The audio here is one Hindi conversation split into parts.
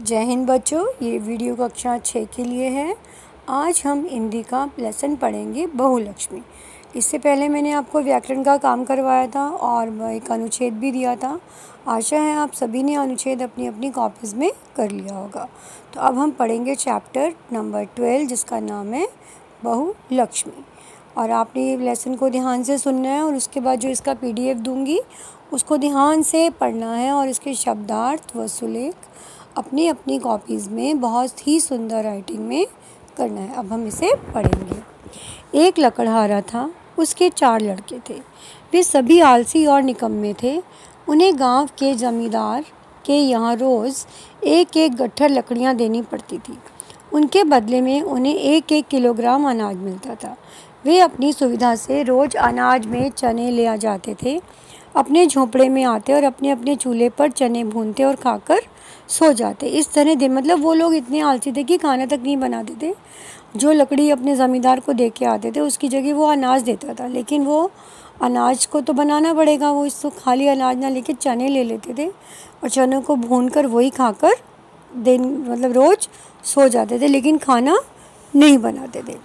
जय हिंद बच्चों, ये वीडियो कक्षा 6 के लिए है। आज हम हिंदी का लेसन पढ़ेंगे बहुलक्ष्मी। इससे पहले मैंने आपको व्याकरण का काम करवाया था और एक अनुच्छेद भी दिया था। आशा है आप सभी ने अनुच्छेद अपनी अपनी कॉपीज़ में कर लिया होगा। तो अब हम पढ़ेंगे चैप्टर नंबर 12 जिसका नाम है बहुलक्ष्मी। और आपने ये लेसन को ध्यान से सुनना है और उसके बाद जो इसका PDF दूंगी उसको ध्यान से पढ़ना है और इसके शब्दार्थ व सुलेख अपनी अपनी कॉपीज़ में बहुत ही सुंदर राइटिंग में करना है। अब हम इसे पढ़ेंगे। एक लकड़हारा था, उसके 4 लड़के थे। वे सभी आलसी और निकम्मे थे। उन्हें गांव के जमींदार के यहाँ रोज़ एक एक गट्ठर लकड़ियाँ देनी पड़ती थी। उनके बदले में उन्हें 1-1 किलोग्राम अनाज मिलता था। वे अपनी सुविधा से रोज़ अनाज में चने ले आ जाते थे। अपने झोंपड़े में आते और अपने अपने चूल्हे पर चने भूनते और खाकर सो जाते। इस तरह दिन मतलब वो लोग इतने आलसी थे कि खाना तक नहीं बनाते थे। जो लकड़ी अपने ज़मींदार को दे के आते थे उसकी जगह वो अनाज देता था, लेकिन वो अनाज को तो बनाना पड़ेगा। वो इसको खाली अनाज ना लेके चने ले लेते थे और चनों को भूनकर वही खाकर दिन मतलब रोज़ सो जाते थे, लेकिन खाना नहीं बनाते थे।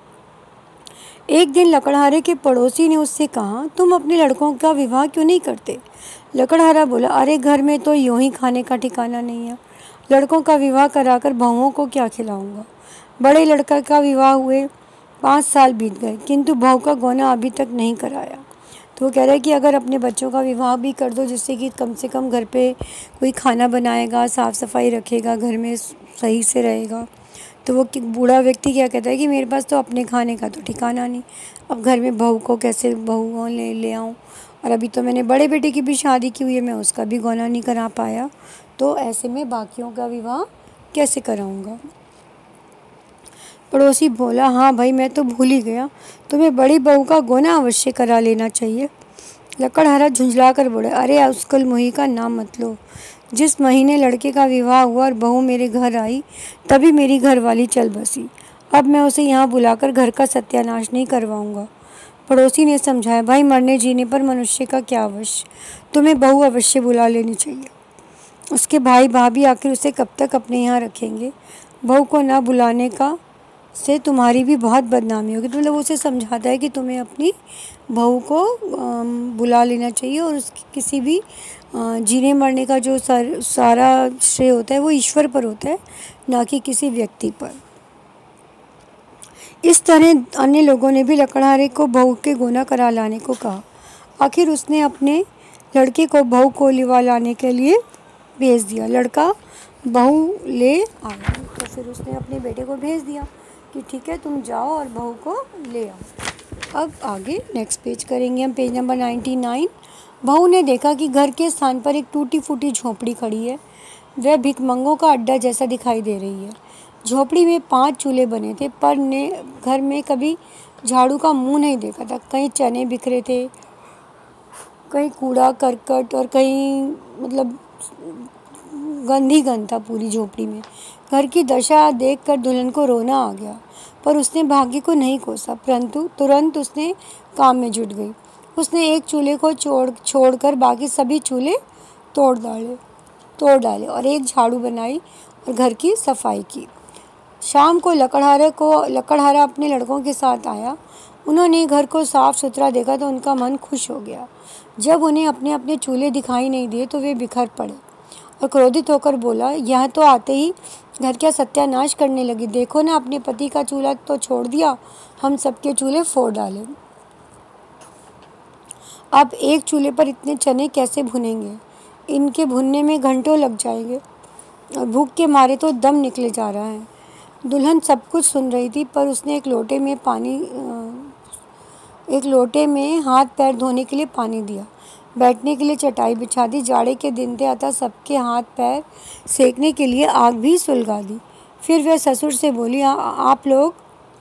एक दिन लकड़हारे के पड़ोसी ने उससे कहा, तुम अपने लड़कों का विवाह क्यों नहीं करते? लकड़हारा बोला, अरे घर में तो यूं ही खाने का ठिकाना नहीं है। लड़कों का विवाह कराकर बहुओं को क्या खिलाऊंगा? बड़े लड़का का विवाह हुए 5 साल बीत गए, किंतु बहू का गौना अभी तक नहीं कराया। तो वो कह रहा है कि अगर अपने बच्चों का विवाह भी कर दो, जिससे कि कम से कम घर पे कोई खाना बनाएगा, साफ़ सफाई रखेगा, घर में सही से रहेगा। तो वो बूढ़ा व्यक्ति क्या कहता है कि मेरे पास तो अपने खाने का तो ठिकाना नहीं, अब घर में बहू को कैसे बहू ले आऊँ? और अभी तो मैंने बड़े बेटे की भी शादी की हुई है, मैं उसका भी गौना नहीं करा पाया, तो ऐसे में बाकियों का विवाह कैसे कराऊँगा? पड़ोसी बोला, हाँ भाई, मैं तो भूल ही गया, तुम्हें बड़ी बहू का गौना अवश्य करा लेना चाहिए। लकड़हारा झुंझला कर बोला, अरे उसकुल मुही का नाम मत लो। जिस महीने लड़के का विवाह हुआ और बहू मेरे घर आई तभी मेरी घरवाली चल बसी। अब मैं उसे यहाँ बुलाकर घर का सत्यानाश नहीं करवाऊँगा। पड़ोसी ने समझाया, भाई मरने जीने पर मनुष्य का क्या वश, तुम्हें बहू अवश्य बुला लेनी चाहिए। उसके भाई भाभी आखिर उसे कब तक अपने यहाँ रखेंगे? बहू को ना बुलाने का से तुम्हारी भी बहुत बदनामी होगी। तो मतलब उसे समझाता है कि तुम्हें अपनी बहू को बुला लेना चाहिए और उसकी किसी भी जीने मरने का जो सारा श्रेय होता है वो ईश्वर पर होता है, ना कि किसी व्यक्ति पर। इस तरह अन्य लोगों ने भी लकड़हारे को बहू के गोना करा लाने को कहा। आखिर उसने अपने लड़के को बहू को लिवा लाने के लिए भेज दिया। लड़का बहू ले आया तो फिर उसने अपने बेटे को भेज दिया कि ठीक है, तुम जाओ और बहू को ले आओ। अब आगे नेक्स्ट पेज करेंगे हम, पेज नंबर 99। बहू ने देखा कि घर के स्थान पर एक टूटी फूटी झोंपड़ी खड़ी है। वह भिखमंगों का अड्डा जैसा दिखाई दे रही है। झोंपड़ी में 5 चूल्हे बने थे, पर ने घर में कभी झाड़ू का मुंह नहीं देखा था। कहीं चने बिखरे थे, कहीं कूड़ा करकट और कहीं मतलब गंद ही गंद था पूरी झोपड़ी में। घर की दशा देखकर दुल्हन को रोना आ गया, पर उसने भाग्य को नहीं कोसा, परंतु तुरंत उसने काम में जुट गई। उसने एक चूल्हे को छोड़कर बाकी सभी चूल्हे तोड़ डाले और एक झाड़ू बनाई और घर की सफाई की। शाम को लकड़हारा अपने लड़कों के साथ आया। उन्होंने घर को साफ सुथरा देखा तो उनका मन खुश हो गया। जब उन्हें अपने अपने चूल्हे दिखाई नहीं दिए तो वे बिखर पड़े और क्रोधित होकर बोला, यह तो आते ही घर का सत्यानाश करने लगी। देखो ना, अपने पति का चूल्हा तो छोड़ दिया, हम सबके चूल्हे फोड़ डाले। अब एक चूल्हे पर इतने चने कैसे भुनेंगे? इनके भुनने में घंटों लग जाएंगे और भूख के मारे तो दम निकले जा रहा है। दुल्हन सब कुछ सुन रही थी, पर उसने एक लोटे में हाथ पैर धोने के लिए पानी दिया, बैठने के लिए चटाई बिछा दी। जाड़े के दिन थे, अतः सबके हाथ पैर सेकने के लिए आग भी सुलगा दी। फिर वह ससुर से बोली, आप लोग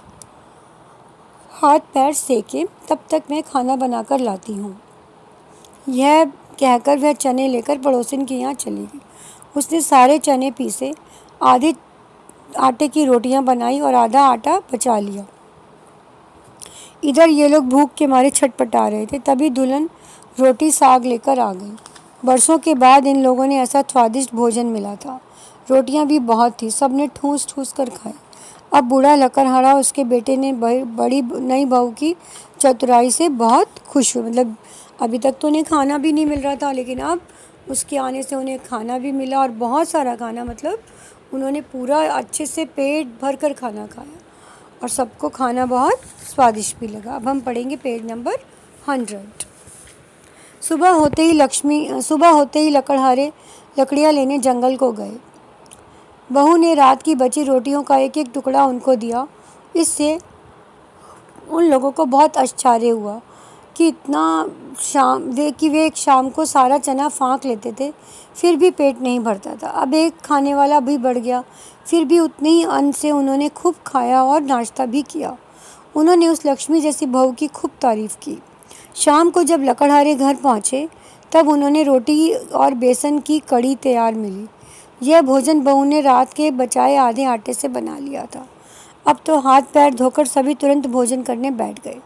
हाथ पैर सेकें, तब तक मैं खाना बनाकर लाती हूँ। यह कहकर वह चने लेकर पड़ोसिन के यहाँ चली गई। उसने सारे चने पीसे, आधे आटे की रोटियां बनाई और आधा आटा बचा लिया। इधर ये लोग भूख के मारे छटपटा रहे थे, तभी दुल्हन रोटी साग लेकर आ गई। बरसों के बाद इन लोगों ने ऐसा स्वादिष्ट भोजन मिला था। रोटियां भी बहुत थी, सब ने ठूस ठूस कर खाई। अब बूढ़ा लकड़हारा उसके बेटे ने बड़ी नई बहू की चतुराई से बहुत खुश हुए। मतलब अभी तक तो उन्हें खाना भी नहीं मिल रहा था, लेकिन अब उसके आने से उन्हें खाना भी मिला, और बहुत सारा खाना। मतलब उन्होंने पूरा अच्छे से पेट भर कर खाना खाया और सबको खाना बहुत स्वादिष्ट भी लगा। अब हम पढ़ेंगे पेज नंबर 100। सुबह होते ही लकड़हारे लकड़ियाँ लेने जंगल को गए। बहू ने रात की बची रोटियों का एक एक टुकड़ा उनको दिया। इससे उन लोगों को बहुत आश्चर्य हुआ कि वे एक शाम को सारा चना फाँक लेते थे, फिर भी पेट नहीं भरता था। अब एक खाने वाला भी बढ़ गया, फिर भी उतने ही अन्न से उन्होंने खूब खाया और नाश्ता भी किया। उन्होंने उस लक्ष्मी जैसी बहू की खूब तारीफ की। शाम को जब लकड़हारे घर पहुँचे तब उन्होंने रोटी और बेसन की कड़ी तैयार मिली। यह भोजन बहू ने रात के बचाए आधे आटे से बना लिया था। अब तो हाथ पैर धोकर सभी तुरंत भोजन करने बैठ गए।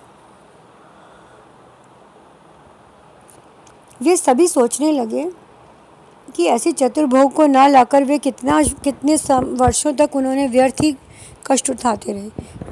वे सभी सोचने लगे कि ऐसी चतुर बहू को ना लाकर वे कितने वर्षों तक उन्होंने व्यर्थ ही कष्ट उठाते रहे।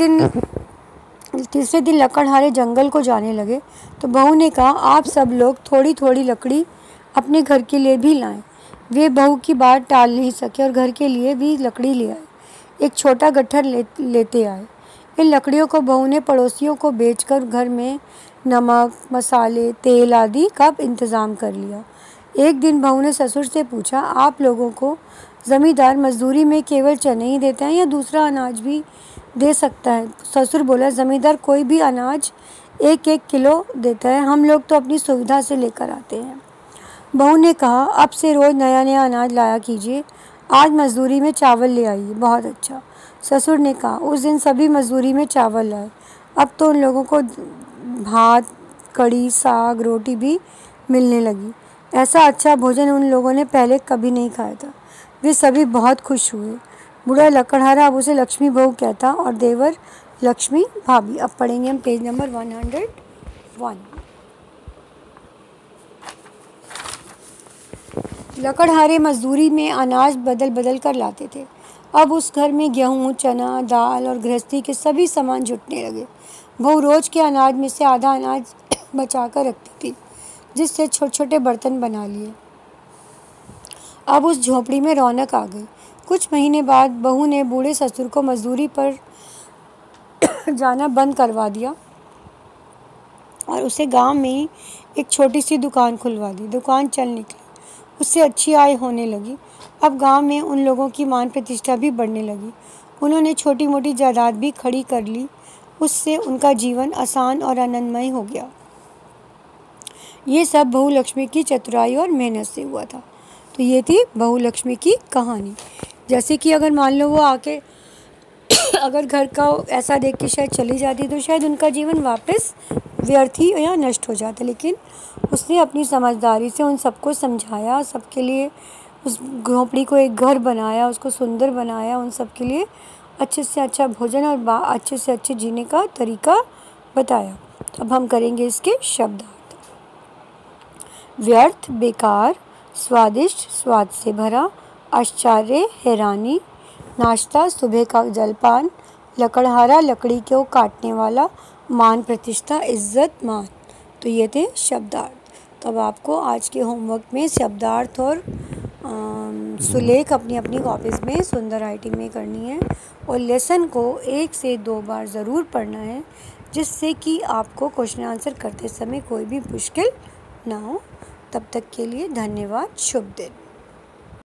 तीसरे दिन लकड़हारे जंगल को जाने लगे तो बहू ने कहा, आप सब लोग थोड़ी थोड़ी लकड़ी अपने घर के लिए भी लाएं। वे बहू की बात टाल नहीं सके और घर के लिए भी लकड़ी ले आए। एक छोटा गट्ठर लेते आए। इन लकड़ियों को बहू ने पड़ोसियों को बेचकर घर में नमक, मसाले, तेल आदि का इंतज़ाम कर लिया। एक दिन बहू ने ससुर से पूछा, आप लोगों को ज़मींदार मजदूरी में केवल चने ही देता है या दूसरा अनाज भी दे सकता है? ससुर बोला, ज़मींदार कोई भी अनाज 1-1 किलो देता है, हम लोग तो अपनी सुविधा से लेकर आते हैं। बहू ने कहा, अब से रोज़ नया नया अनाज लाया कीजिए। आज मजदूरी में चावल ले आइए। बहुत अच्छा। ससुर ने कहा। उस दिन सभी मजदूरी में चावल लाए। अब तो उन लोगों को भात, कड़ी, साग, रोटी भी मिलने लगी। ऐसा अच्छा भोजन उन लोगों ने पहले कभी नहीं खाया था। वे सभी बहुत खुश हुए। बूढ़ा लकड़हारा अब उसे लक्ष्मी बहू कहता और देवर लक्ष्मी भाभी। अब पढ़ेंगे हम पेज नंबर 101। लकड़हारे मजदूरी में अनाज बदल बदल कर लाते थे। अब उस घर में गेहूँ, चना, दाल और गृहस्थी के सभी सामान जुटने लगे। बहू रोज के अनाज में से आधा अनाज बचा कर रखती थी, जिससे छोटे छोटे बर्तन बना लिए। अब उस झोपड़ी में रौनक आ गई। कुछ महीने बाद बहू ने बूढ़े ससुर को मजदूरी पर जाना बंद करवा दिया और उसे गांव में ही एक छोटी सी दुकान खुलवा दी। दुकान चल निकली, उससे अच्छी आय होने लगी। अब गांव में उन लोगों की मान प्रतिष्ठा भी बढ़ने लगी। उन्होंने छोटी मोटी जायदाद भी खड़ी कर ली। उससे उनका जीवन आसान और आनंदमय हो गया। ये सब बहू लक्ष्मी की चतुराई और मेहनत से हुआ था। तो ये थी बहू लक्ष्मी की कहानी। जैसे कि अगर मान लो वो आके अगर घर का ऐसा देख के शायद चली जाती तो शायद उनका जीवन वापस व्यर्थ ही या नष्ट हो जाता, लेकिन उसने अपनी समझदारी से उन सबको समझाया, सबके लिए उस झोंपड़ी को एक घर बनाया, उसको सुंदर बनाया, उन सबके लिए अच्छे से अच्छा भोजन और अच्छे से अच्छे जीने का तरीका बताया। अब हम करेंगे इसके शब्दार्थ। व्यर्थ, बेकार, स्वादिष्ट, स्वाद से भरा, आश्चर्य, हैरानी, नाश्ता, सुबह का जलपान, लकड़हारा, लकड़ी को काटने वाला, मान प्रतिष्ठा, इज्जत, मान। तो ये थे शब्दार्थ। तब आपको आज के होमवर्क में शब्दार्थ और सुलेख अपनी अपनी कॉपीज़ में सुंदर राइटिंग में करनी है और लेसन को 1 से 2 बार ज़रूर पढ़ना है, जिससे कि आपको क्वेश्चन आंसर करते समय कोई भी मुश्किल ना हो। तब तक के लिए धन्यवाद। शुभ दिन।